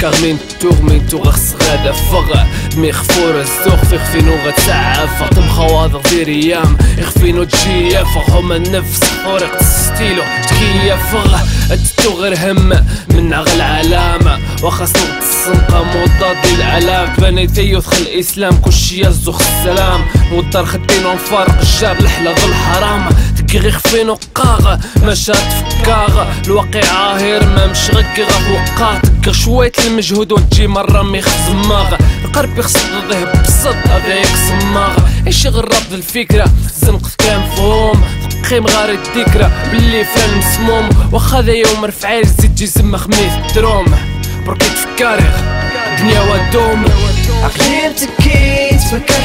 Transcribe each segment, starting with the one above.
كارمينتو غخص غادا فغ مي خفور الزوق في خفينو غتسعف طم خواضر دير ايام يخفينو تجي فهم النفس خورق ستيلو تكيا فغ اتتو غير هم من غل العلامة وخاص نغط الصنقة مضاد للعلام بني ثيوث خل الاسلام كلشي يزوخ السلام ودار خدين ونفارق الجاب الحلا ظل الحرام تكي خفينو قاغ مشات فكاغ الواقع هير ما مش غكي غفوقا تكي شويت المجهود وتجي مرة ميخ زماغ القرب يخصد ذهب بصد هذاك صماغ ايش غرب الفكرة زنق كان فهم قيم غار الذكرى باللي فان مسموم واخا ذا يوم رفعي زيد تجي زما خميس دروم بركي تفكاري دنيا ودوم عقلي بتكيت فكر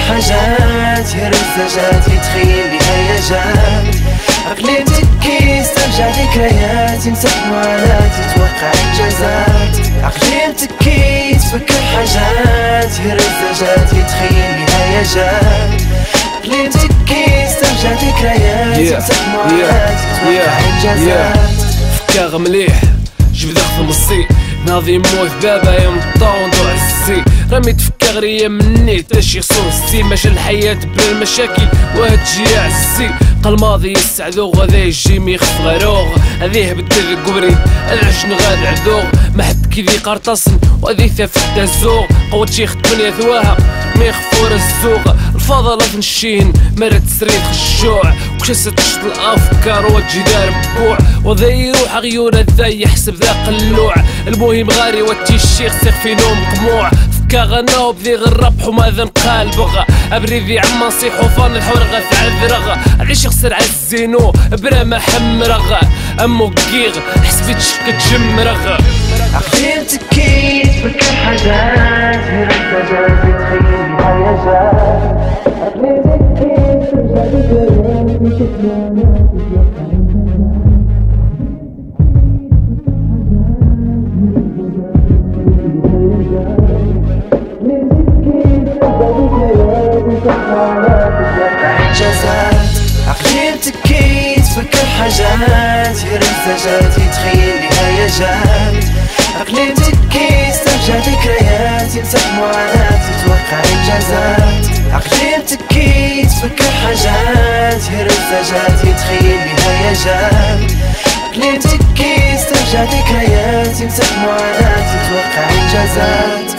حاجات يرزجات يتخيل بهيجات عقلي بتكيت استرجع ذكريات يمسح معاناة يتوقع انجازات عقلي بتكيت فكر حاجات يرزجات يتخيل بهيجات عقلي بتكيت استرجع ذكريات يمسح معاناة يتوقع انجازات فكاغ مليح جبد اخذ مصي ناضي موت بابا يا مطاون دو عزي رميت فكا غرية مني تاشي صوصي ماشي الحياة بلا المشاكل وهتجي عزي قال ماضي يسعدو غدا يجي ميخف غروغ هذيه بدل قبري العشن غاد عذوغ ما حد كيدي قرطاسن وهذي ثافت الزوغ قوت شي خدمني ثواها ميخفور الزوغ الفضلة نشين مرت سريد خشوع وكشست تشط الافكار وتجي دار بوع وذا يروح غيور ذا يحسب ذا قلوع المهم غاري وتي الشيخ سيخ في نوم قموع فكا غناو بذي غربح وماذا نقال بغا ابريذي عما نصيح وفان الحورغة تعذرغ عيش يخسر عالزينو برا ما حمرغ امو كيغ حسبي تشك تجمرغ عقلي بتكيت فكر حاجات يرزجات يتخيل بهيجات عقلي بتكيت ترجع ذكريات يتخيل عقلي بتكيت فكر حاجات يرزجات يتخيل بهيجات عقلي بتكيت استرجع ذكريات يمسح معاناة يتوقع انجازات عقلي بتكيت فكر حاجات يرزجات يتخيل بهيجات عقلي بتكيت استرجع ذكريات يمسح معاناة يتوقع انجازات